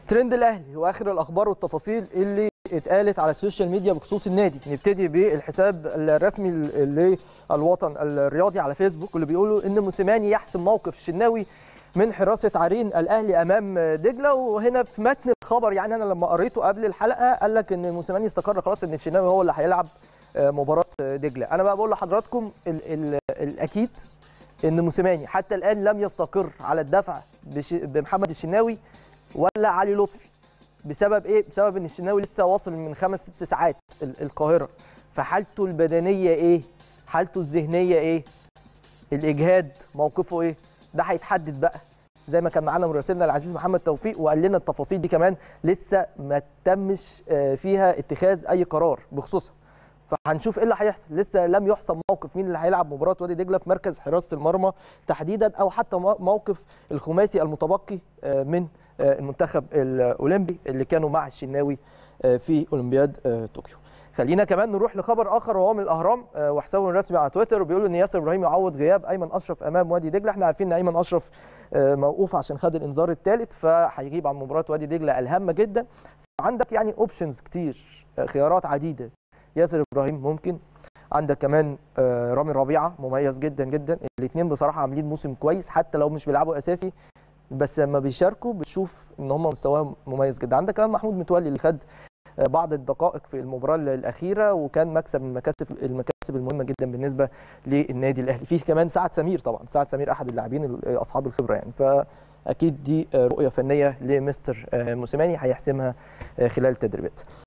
ترند الاهلي واخر الاخبار والتفاصيل اللي اتقالت على السوشيال ميديا بخصوص النادي. نبتدي بالحساب الرسمي للوطن الرياضي على فيسبوك، واللي بيقولوا ان موسيماني يحسم موقف الشناوي من حراسه عرين الاهلي امام دجله. وهنا في متن الخبر يعني انا لما قريته قبل الحلقه قال لك ان موسيماني استقر خلاص ان الشناوي هو اللي هيلعب مباراه دجله. انا بقى بقول لحضراتكم الاكيد ان موسيماني حتى الان لم يستقر على الدفع بمحمد الشناوي ولا علي لطفي. بسبب ايه؟ بسبب ان الشناوي لسه واصل من 5-6 ساعات القاهره، فحالته البدنيه ايه؟ حالته الذهنيه ايه؟ الاجهاد موقفه ايه؟ ده هيتحدد بقى زي ما كان معانا مراسلنا العزيز محمد توفيق وقال لنا التفاصيل دي كمان لسه ما تمش فيها اتخاذ اي قرار بخصوصها. فهنشوف ايه اللي هيحصل، لسه لم يحسم موقف مين اللي هيلعب مباراه وادي دجله في مركز حراسه المرمى تحديدا، او حتى موقف الخماسي المتبقي من المنتخب الاولمبي اللي كانوا مع الشناوي في اولمبياد طوكيو. خلينا كمان نروح لخبر اخر وهو من الاهرام وحسابه الرسمي على تويتر، وبيقولوا ان ياسر ابراهيم يعوض غياب ايمن اشرف امام وادي دجله. احنا عارفين ان ايمن اشرف موقوف عشان خد الانذار الثالث، فهيغيب عن مباراه وادي دجله الهامه جدا. عندك يعني اوبشنز كتير، خيارات عديده. ياسر ابراهيم ممكن، عندك كمان رامي ربيعه مميز جدا جدا. الاثنين بصراحه عاملين موسم كويس حتى لو مش بيلعبوا اساسي، بس لما بيشاركوا بتشوف ان هم مستواهم مميز جدا. عندك كمان محمود متولي اللي خد بعض الدقائق في المباراه الاخيره وكان مكسب من المكاسب المهمه جدا بالنسبه للنادي الاهلي. في كمان سعد سمير، طبعا سعد سمير احد اللاعبين اصحاب الخبره يعني، فاكيد دي رؤيه فنيه لمستر موسيماني هيحسمها خلال التدريبات.